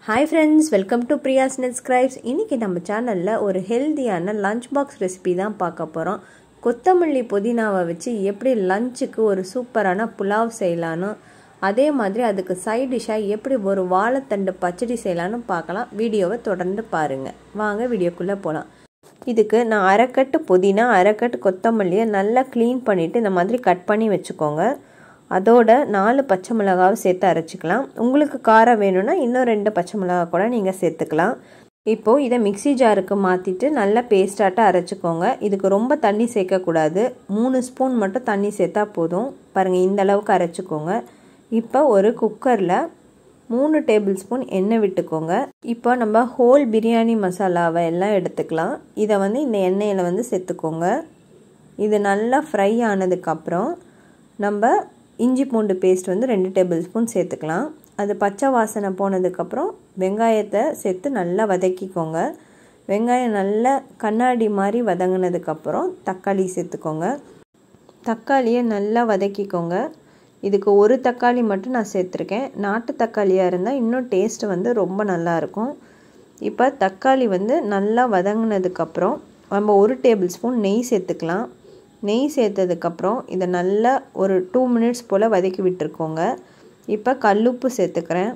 Hi friends, welcome to Priya's Net Scribes. இன்னைக்கு நம்ம சேனல்ல ஒரு ஹெல்தியான லஞ்ச் பாக்ஸ் ரெசிபி தான் பார்க்க போறோம். கொத்தமல்லி புதினாவை வச்சு எப்படி லஞ்சுக்கு ஒரு சூப்பரான புலாவ் செய்யலாம்னு அதே மாதிரி அதுக்கு சைடு டிஷ்ஷா எப்படி ஒரு வாழைத்தண்டு பச்சடி செய்யலாம்னு பார்க்கலாம். வீடியோவை தொடர்ந்து பாருங்க. வாங்க வீடியோக்குள்ள போலாம். இதுக்கு நான் அரை கட்டு புதினா, அரை கட்டு கொத்தமல்லியை நல்லா க்ளீன் பண்ணிட்டு இந்த மாதிரி கட் பண்ணி வெச்சுக்கோங்க. அதோட 4 பச்சை மிளகாவை சேர்த்து அரைச்சிக்கலாம். உங்களுக்கு காரம் வேணும்னா இன்னும் 2 பச்சை மிளகாய் கூட நீங்கள் சேர்த்துக்கலாம். இப்போது இதை மிக்ஸி ஜாருக்கு மாற்றிட்டு நல்லா பேஸ்டாட்ட அரைச்சிக்கோங்க. இதுக்கு ரொம்ப தண்ணி சேர்க்கக்கூடாது. 3 ஸ்பூன் மட்டும் தண்ணி சேர்த்தா போதும். பாருங்கள், இந்த அளவுக்கு அரைச்சிக்கோங்க. இப்போ ஒரு குக்கரில் 3 டேபிள் ஸ்பூன் எண்ணெய் விட்டுக்கோங்க. இப்போ நம்ம ஹோல் பிரியாணி மசாலாவை எல்லாம் எடுத்துக்கலாம். இதை இந்த எண்ணெயில் சேர்த்துக்கோங்க. இது நல்லா ஃப்ரை ஆனதுக்கப்புறம் நம்ம இஞ்சி பூண்டு பேஸ்ட் 2 டேபிள் ஸ்பூன் சேர்த்துக்கலாம். அது பச்சை வாசனை போனதுக்கப்புறம் வெங்காயத்தை சேர்த்து நல்லா வதக்கிக்கோங்க. வெங்காயம் நல்லா கண்ணாடி மாதிரி வதங்கினதுக்கப்புறம் தக்காளி சேர்த்துக்கோங்க. தக்காளியை நல்லா வதக்கிக்கோங்க. இதுக்கு ஒரு தக்காளி மட்டும் நான் சேர்த்துருக்கேன். நாட்டு தக்காளியாக இருந்தால் இன்னும் டேஸ்ட்டு ரொம்ப நல்லாயிருக்கும். இப்போ தக்காளி நல்லா வதங்கினதுக்கப்புறம் நம்ம 1 டேபிள் ஸ்பூன் நெய் சேர்த்துக்கலாம். நெய் சேர்த்ததுக்கப்புறம் இதை நல்லா ஒரு 2 மினிட்ஸ் போல் வதக்கி விட்டுருக்கோங்க. இப்போ கல்லுப்பு சேர்த்துக்கிறேன்.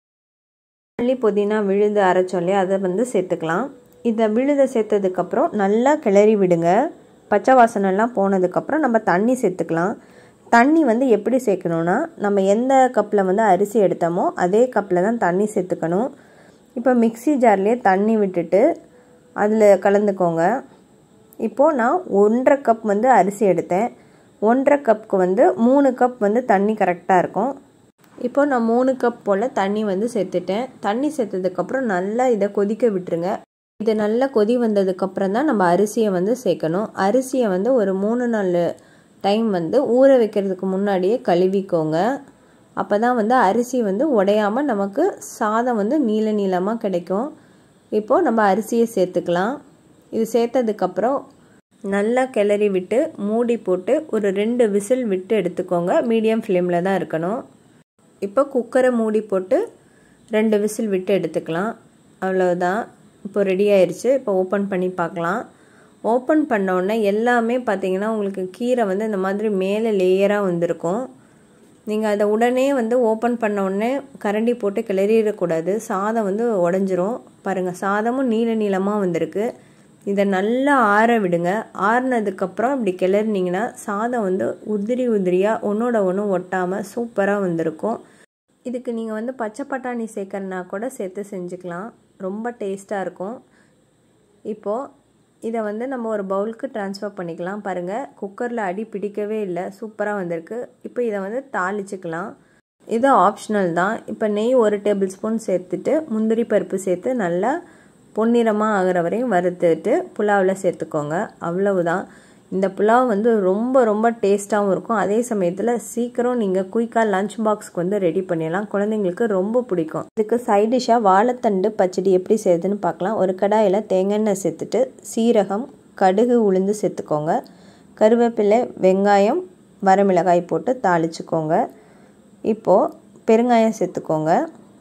மல்லி புதினா விழுது அரைச்சோம் இல்லையா, அதை சேர்த்துக்கலாம். இதை விழுதை சேர்த்ததுக்கப்புறம் நல்லா கிளறி விடுங்க. பச்சை வாசனைலாம் போனதுக்கப்புறம் நம்ம தண்ணி சேர்த்துக்கலாம். தண்ணி எப்படி சேர்க்கணுன்னா, நம்ம எந்த கப்பில் அரிசி எடுத்தோமோ அதே கப்பில் தான் தண்ணி சேர்த்துக்கணும். இப்போ மிக்ஸி ஜார்லேயே தண்ணி விட்டுட்டு அதில் கலந்துக்கோங்க. இப்போது நான் 1.5 கப் அரிசி எடுத்தேன். 1.5 கப்புக்கு 3 கப் தண்ணி கரெக்டாக இருக்கும். இப்போது நான் 3 கப் போல் தண்ணி சேர்த்துட்டேன். தண்ணி சேர்த்ததுக்கப்புறம் நல்லா இதை கொதிக்க விட்டுருங்க. இது நல்லா கொதி வந்ததுக்கப்புறம் தான் நம்ம அரிசியை சேர்க்கணும். அரிசியை ஒரு 3-4 டைம் ஊற வைக்கிறதுக்கு முன்னாடியே கழுவிக்கோங்க. அப்போ தான் அரிசி உடையாமல் நமக்கு சாதம் நீள நீளமாக கிடைக்கும். இப்போது நம்ம அரிசியை சேர்த்துக்கலாம். இது சேர்த்ததுக்கப்புறம் நல்லா கிளறி விட்டு மூடி போட்டு ஒரு 2 விசில் விட்டு எடுத்துக்கோங்க. மீடியம் ஃப்ளேமில் தான் இருக்கணும். இப்போ குக்கரை மூடி போட்டு 2 விசில் விட்டு எடுத்துக்கலாம். அவ்வளோதான், இப்போ ரெடி ஆயிடுச்சு. இப்போ ஓப்பன் பண்ணி பார்க்கலாம். ஓப்பன் பண்ணோடனே எல்லாமே பார்த்திங்கன்னா உங்களுக்கு கீரை இந்த மாதிரி மேலே லேயராக வந்திருக்கும். நீங்கள் அதை உடனே ஓப்பன் பண்ணோடனே கரண்டி போட்டு கிளறிடக்கூடாது. சாதம் உடஞ்சிரும். பாருங்கள், சாதமும் நீள நீளமாக வந்திருக்கு. இதை நல்லா ஆற விடுங்க. ஆறுனதுக்கப்புறம் இப்படி கிளறினீங்கன்னா சாதம் உதிரி உதிரியாக ஒன்றோட ஒன்று ஒட்டாமல் சூப்பராக வந்திருக்கும். இதுக்கு நீங்கள் பச்சை பட்டாணி சேர்க்கறனா கூட சேர்த்து செஞ்சுக்கலாம். ரொம்ப டேஸ்ட்டாக இருக்கும். இப்போது இதை நம்ம ஒரு பவுலுக்கு ட்ரான்ஸ்ஃபர் பண்ணிக்கலாம். பாருங்கள், குக்கரில் அடி பிடிக்கவே இல்லை, சூப்பராக வந்திருக்கு. இப்போ இதை தாளிச்சிக்கலாம். இது ஆப்ஷனல் தான். இப்போ நெய் 1 டேபிள் ஸ்பூன் சேர்த்துட்டு முந்திரி பருப்பு சேர்த்து நல்லா பொன்னிறமாக ஆகிற வரையும் வறுத்துட்டு புலாவில் சேர்த்துக்கோங்க. அவ்வளவுதான். இந்த புலாவ் ரொம்ப ரொம்ப டேஸ்ட்டாகவும் இருக்கும். அதே சமயத்தில் சீக்கிரம் நீங்கள் குயிக்காக லஞ்ச் பாக்ஸ்க்கு ரெடி பண்ணிடலாம். குழந்தைங்களுக்கு ரொம்ப பிடிக்கும். இதுக்கு சைட் டிஷ்ஷாக வாழைத்தண்டு பச்சடி எப்படி செய்யுதுன்னு பார்க்கலாம். ஒரு கடாயில் தேங்காய் எண்ணெய் சேர்த்துட்டு சீரகம், கடுகு, உளுந்து சேர்த்துக்கோங்க. கருவேப்பிலை, வெங்காயம், வரமிளகாய் போட்டு தாளிச்சுக்கோங்க. இப்போது பெருங்காயம் சேர்த்துக்கோங்க.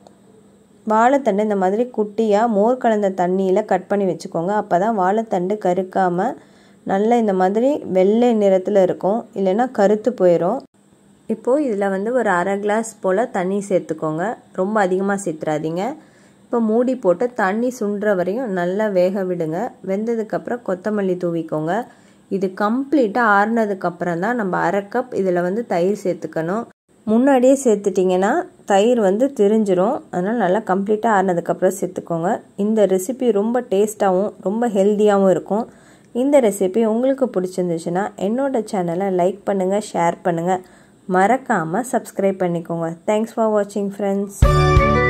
வாழைத்தண்டு இந்த மாதிரி குட்டியாக மோர் கலந்த தண்ணியில் கட் பண்ணி வச்சுக்கோங்க. அப்போ தான் வாழைத்தண்டு கருக்காமல் நல்லா இந்த மாதிரி வெள்ளை நிறத்தில் இருக்கும், இல்லைன்னா கருத்து போயிடும். இப்போது இதில் ஒரு அரை கிளாஸ் போல் தண்ணி சேர்த்துக்கோங்க. ரொம்ப அதிகமாக சேர்த்துறாதீங்க. இப்போ மூடி போட்டு தண்ணி சுண்டுற வரையும் நல்லா வேக விடுங்க. வெந்ததுக்கப்புறம் கொத்தமல்லி தூவிக்கோங்க. இது கம்ப்ளீட்டாக ஆறுனதுக்கப்புறம் தான் நம்ம அரை கப் இதில் தயிர் சேர்த்துக்கணும். முன்னாடியே சேர்த்துட்டிங்கன்னா தயிர் திரிஞ்சிரும். அதனால் நல்லா கம்ப்ளீட்டாக ஆறுனதுக்கப்புறம் சேர்த்துக்கோங்க. இந்த ரெசிபி ரொம்ப டேஸ்ட்டாகவும் ரொம்ப ஹெல்த்தியாகவும் இருக்கும். இந்த ரெசிபி உங்களுக்கு பிடிச்சிருந்துச்சுன்னா என்னோடய சேனலை லைக் பண்ணுங்கள், ஷேர் பண்ணுங்கள், மறக்காமல் சப்ஸ்கிரைப் பண்ணிக்கோங்க. தேங்க்ஸ் ஃபார் வாட்சிங் ஃப்ரெண்ட்ஸ்.